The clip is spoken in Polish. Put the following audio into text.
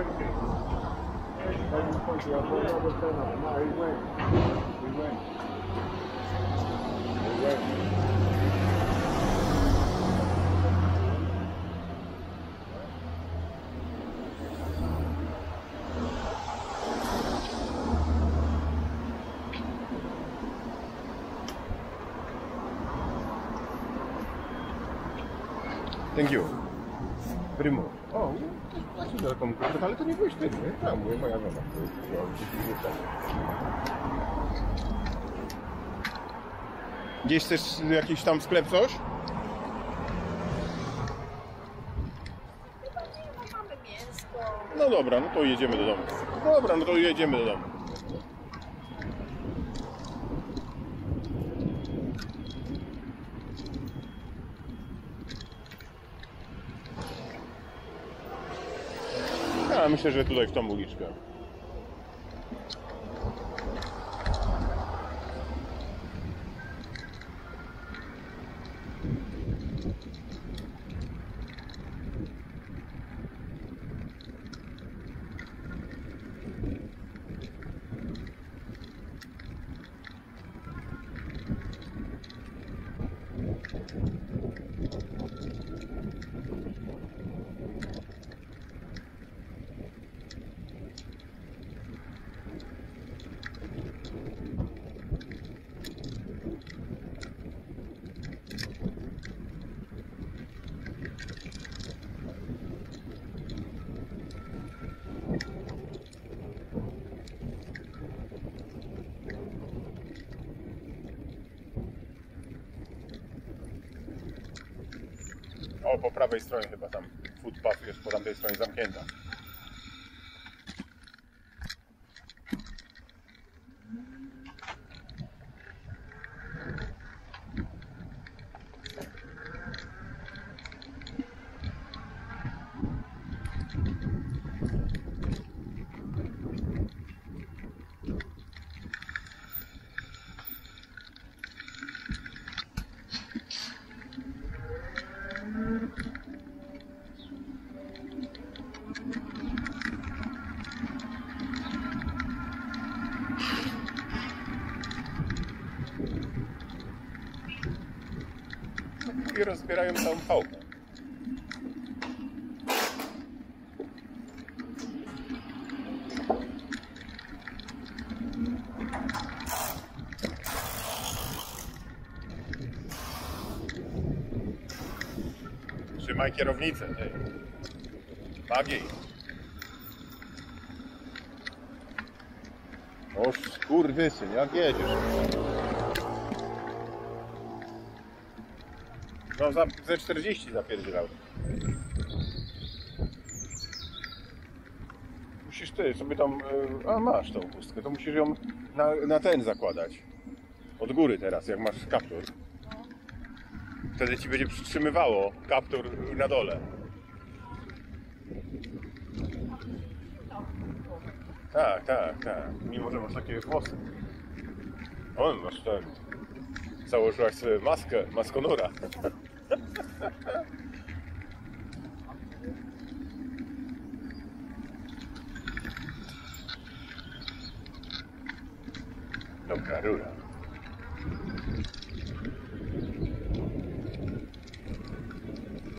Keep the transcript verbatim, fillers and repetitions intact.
twenty. Then twenty, I've got another ten of them. No, he went. He went. He went. Thank you. Primo. O, właśnie za taką kurtę, ale to nie byłeś ty, nie? Tam, mówię, moja żona. Gdzieś chcesz jakiś tam sklep, coś? Mamy mięsko. No dobra, no to jedziemy do domu. Dobra, no to jedziemy do domu. Ja myślę, że tutaj w tą uliczkę. O, po prawej stronie chyba tam footpath jest po tamtej stronie zamknięta. I rozbierają całą chałupę. Trzymaj kierownicę, ty. Bagiej. O skurwysyn, jak jedziesz? No za ze czterdzieści zapierdzielał. Musisz ty sobie tam... A masz tą chustkę, to musisz ją na, na ten zakładać. Od góry teraz, jak masz kaptur. Wtedy ci będzie przytrzymywało kaptur na dole. Tak, tak, tak. Mimo, że masz takie włosy. O, masz ten... Założyłaś sobie maskę, maskonura. Dobra rura.